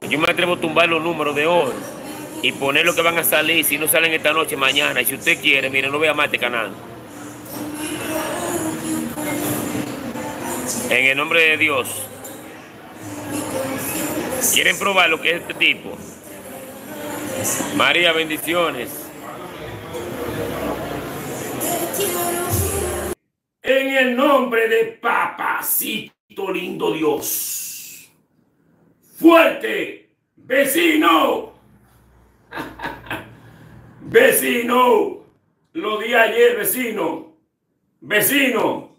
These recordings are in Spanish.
Yo me atrevo a tumbar los números de hoy y poner lo que van a salir. Si no salen esta noche, mañana. Y si usted quiere, mire, no vea más este canal. En el nombre de Dios. ¿Quieren probar lo que es este tipo? María, bendiciones. En el nombre de Papacito lindo Dios. Fuerte, vecino. Vecino. Lo di ayer, vecino. Vecino.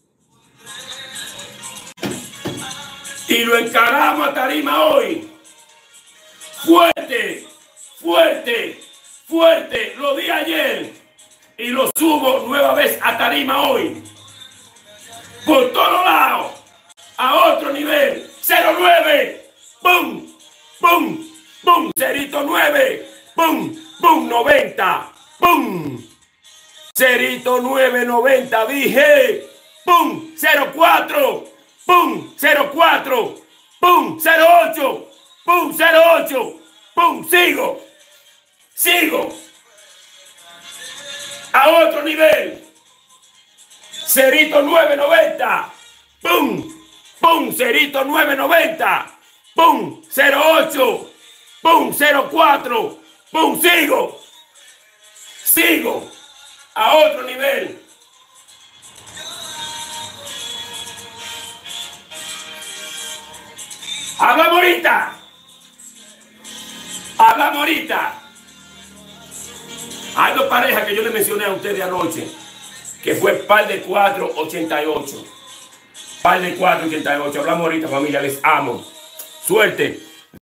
Y lo encaramos a tarima hoy. Fuerte, fuerte, fuerte. Lo di ayer. Y lo subo nueva vez a tarima hoy. Por todos lados. A otro nivel. 09. ¡Bum! ¡Bum! ¡Bum! Cerito 9. ¡Bum! ¡Bum! 90. ¡Bum! Cerito 990. Dije. ¡Bum! 04. ¡Bum! 04. ¡Bum! 08. ¡Bum! 08. ¡Bum! Sigo. Sigo. A otro nivel. Cerito 990. ¡Pum! ¡Pum! Cerito 990. ¡Pum! 08. ¡Pum! 04. ¡Pum! Sigo. Sigo. A otro nivel. Hablamos ahorita. Hablamos ahorita. Hay dos parejas que yo les mencioné a ustedes anoche, que fue par de 488. Par de 488. Hablamos ahorita, familia. Les amo. Suerte.